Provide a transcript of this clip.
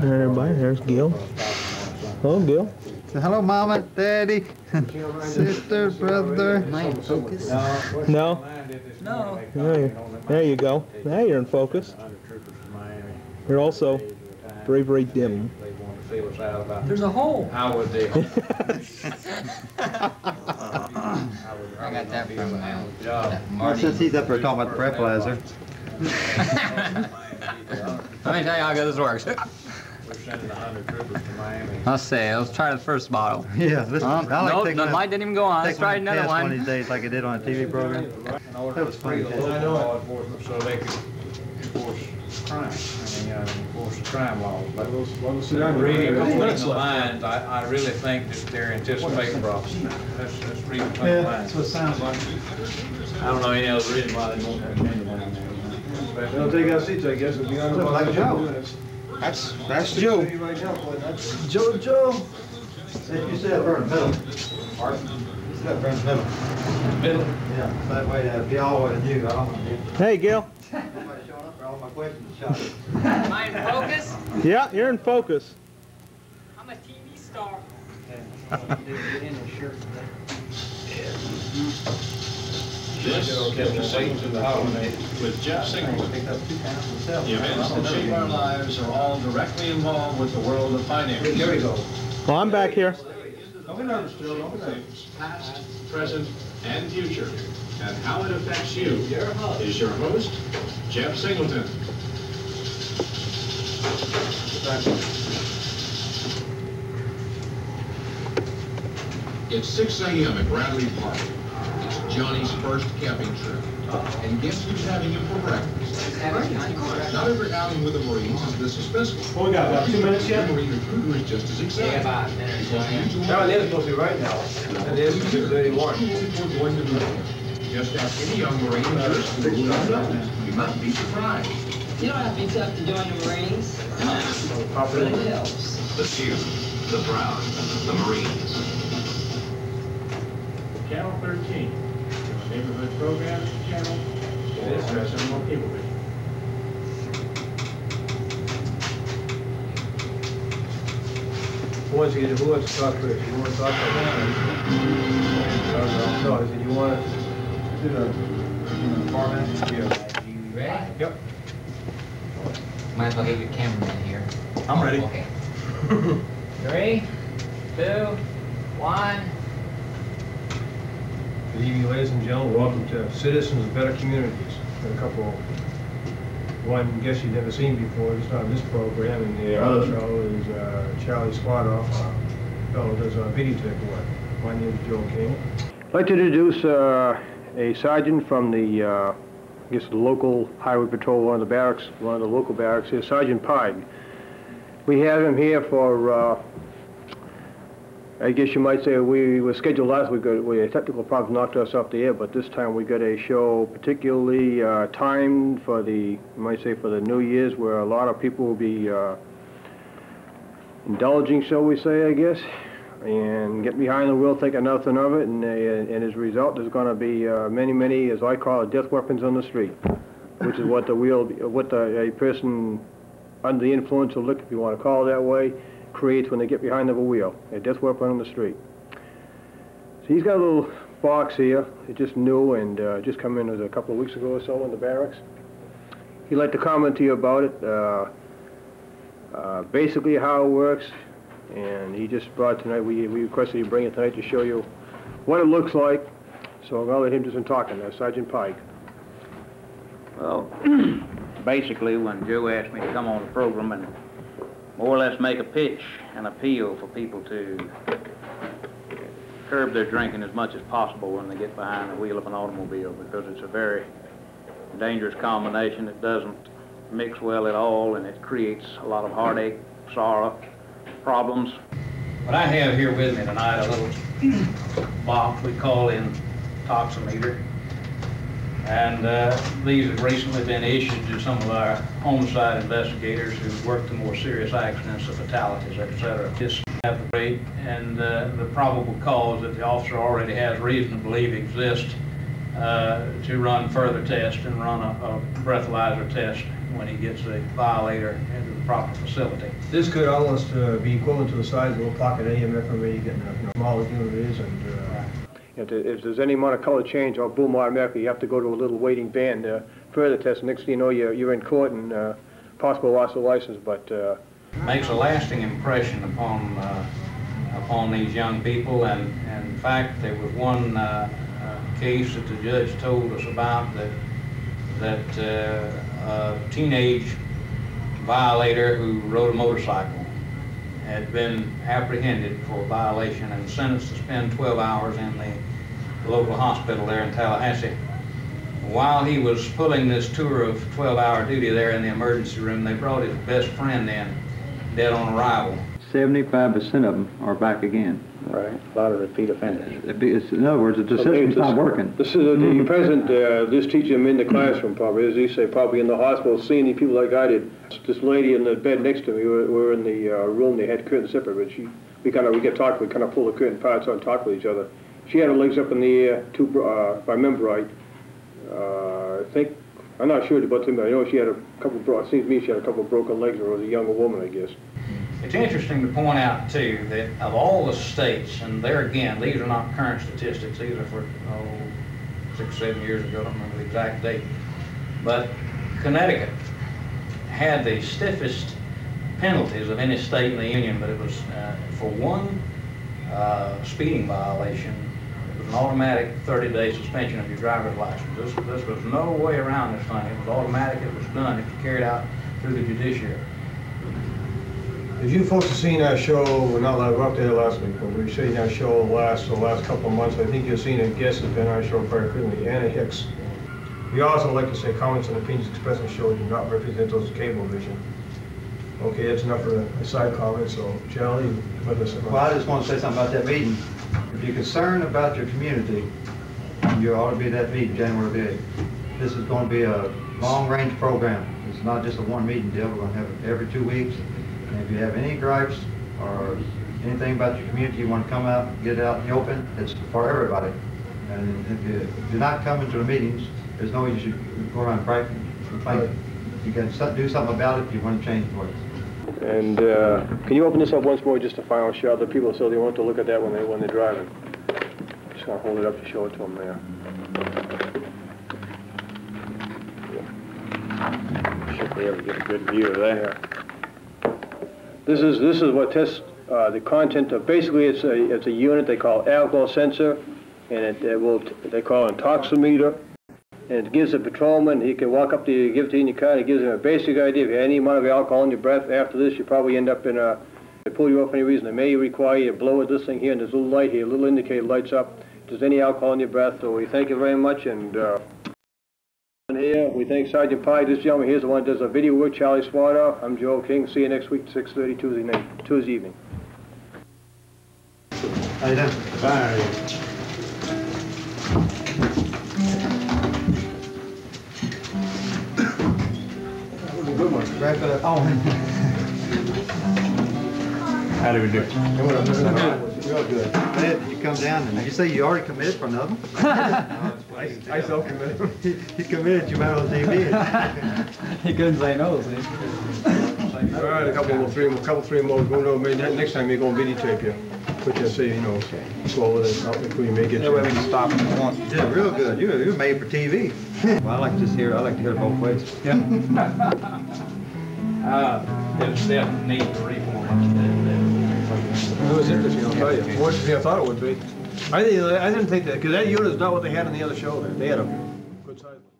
everybody. There's Gil. Hello, Gil. Say hello, Mama, Daddy, sister, brother. Am I in focus? No. No. There you go. Now you're in focus. You're also very, very dim. There's a hole. How would they? I got that from Marty. Since he's up there talking about the breathalyzer. Let me tell you how good this works. I'll say, let's try the first bottle. Yeah, listen, Nope, the light didn't even go on. Let's try another one. One of these days, like I did on a TV program. That was funny. So they could enforce crime. Enforce the crime law. But reading between the lines, I really think that they're anticipating problems. Let's read between the lines. That's what it sounds like. I don't know any other reason why they won't have opinion down there. They'll take our seats, I guess, if we don't Like Joe. That's Joe. Joe. You said burn the middle. Pardon? You said burn the middle. Middle? Yeah, that way be all the way to you. I don't want to. Hey, Gil. Somebody showing up for all my questions shot. Am I in focus? Yeah, you're in focus. I'm a TV star. This is Satan's in the holiday with Jeff Singleton. The events that shape our lives are all directly involved with the world of finance. Here we go. Well, I'm back here. Don't be nervous, Joe. Don't be nervous. Past, present, and future, and how it affects you is your host, Jeff Singleton. It's 6 a.m. at Bradley Park. It's Johnny's first camping trip. And guess who's having him for breakfast? Not every outing with the Marines is this suspenseful. Well, we got about 2 minutes yet. Marine recruiter is just as excited. Yeah, about a minute or so. No, it is supposed to be right now. It is 2:31. Just ask any young Marine in your school who knows. You might be surprised. You don't have to be tough to join the Marines. But it helps. The few, the proud, the Marines. Channel 13, neighborhood programs channel, it is Orange Cablevision. Who wants to talk first? You want to talk about that? No, I said you want to do the format? You ready? Yep. Might as well get your cameraman here. I'm ready. Okay. 3, 2, 1. Good evening, ladies and gentlemen. Welcome to Citizens of Better Communities. Got a couple, one guest you've never seen before, just on this program, and the other fellow is Charlie Swadoff, fellow who does videotape work. My name is Joe King. I'd like to introduce a sergeant from the, I guess, the local highway patrol, one of the barracks, one of the local barracks here, Sergeant Pike. We have him here for, I guess you might say we were scheduled last week. A technical problem knocked us off the air, but this time we got a show particularly timed for the, you might say, for the New Year's, where a lot of people will be indulging, shall we say, I guess, and get behind the wheel, thinking nothing of it, and as a result, there's going to be many, as I call it, death weapons on the street, which is what a person under the influence of liquor, if you want to call it that way, creates when they get behind the wheel, a death weapon on the street. So he's got a little box here. It's just new and just come in a couple of weeks ago or so in the barracks. He'd like to comment to you about it, basically how it works, and he just brought tonight, we requested he bring it tonight to show you what it looks like. So I'll let him do some talking now. Sergeant Pike. Well, basically when Joe asked me to come on the program and more or less make a pitch, an appeal for people to curb their drinking as much as possible when they get behind the wheel of an automobile, because it's a very dangerous combination. It doesn't mix well at all, and it creates a lot of heartache, sorrow, problems. What I have here with me tonight, a little box we call in toximeter. And these have recently been issued to some of our homicide investigators who've worked the more serious accidents, the fatalities, etc. Just have the rate and the probable cause that the officer already has reason to believe exists to run further tests and run a breathalyzer test when he gets a violator into the proper facility. This could almost be equivalent to the size of a pocket AM FMA, you get a smaller unit it is, and if there's any amount of color change or boom automatically, you have to go to a little waiting band further test. Next thing you know, you're in court and possible loss of license. But makes a lasting impression upon these young people, and in fact, there was one case that the judge told us about that a teenage violator who rode a motorcycle had been apprehended for a violation and sentenced to spend 12 hours in the local hospital there in Tallahassee. While he was pulling this tour of 12-hour duty there in the emergency room, they brought his best friend in, dead on arrival. 75% of them are back again. Right, a lot of repeat offenders. In other words, the system's not working. This is the president, this teacher him in the classroom probably, as he say, probably in the hospital, seeing these people like I did. This lady in the bed next to me, we were in the room, they had curtains separate, but we get talking, we kind of pull the curtain parts on top of each other. She had her legs up in the air, if I remember right. I think, I'm not sure about them, but I know she had a couple, it seems to me she had a couple of broken legs, or was a younger woman, I guess. It's interesting to point out, too, that of all the states, and there again, these are not current statistics, these are for 6, 7 years ago, I don't remember the exact date, but Connecticut had the stiffest penalties of any state in the Union, but it was for one speeding violation, it was an automatic 30-day suspension of your driver's license. This was no way around this thing. It was automatic, it was done if you carried out through the judiciary. If you folks have seen our show, we're not allowed to go up there last week, but we've seen our show the last couple of months. I think you've seen a guest has been on our show very frequently, Anna Hicks. We also like to say comments and opinions expressed on the show do not represent those of Cablevision. Okay, that's enough for a side comment, so Charlie, let us know. Well, I just want to say something about that meeting. If you're concerned about your community, you ought to be at that meeting January the 8th. This is going to be a long-range program. It's not just a one-meeting deal. We're going to have it every 2 weeks. And if you have any gripes or anything about your community, you want to come out, get out in the open, it's for everybody. And if you're not coming to the meetings, there's no way you should go around complaining. You can do something about it if you want to change the way. And can you open this up once more just to final show other people so they want to look at that when they're driving? Just gonna hold it up to show it to them there. Should be able to get a good view of that. This is what tests the content of. Basically, it's a unit they call alcohol sensor, and they call it an intoximeter. And it gives a patrolman, he can walk up to you, give it to you in your car, and it gives him a basic idea. If you have any amount of alcohol in your breath after this, you probably end up in they pull you off for any reason. They may require you to blow at this thing here, and there's a little light here, a little indicator lights up. If there's any alcohol in your breath, so we thank you very much. And here, we thank Sergeant Pye. This gentleman here's the one that does a video work, Charlie Swatter. I'm Joe King. See you next week, 6:30 Tuesday evening. How you doing? Bye. Good one. Right for the, oh. How do we do? Real good. Did you come down and did you say you already committed for another one? I self-committed. He committed, you might on TV. He couldn't say no, see? All right, a couple three more. Go maybe next time you're going to videotape you. Put you, say, slow it out before you make it. That way we can stop if you want. You did real good. You're made for TV. Well, I like to hear it both ways. Yeah. It's definitely need to reform. It was interesting, I'll tell you. More interesting than I thought it would be. I didn't think that, because that unit is not what they had on the other show there. They had a good size one.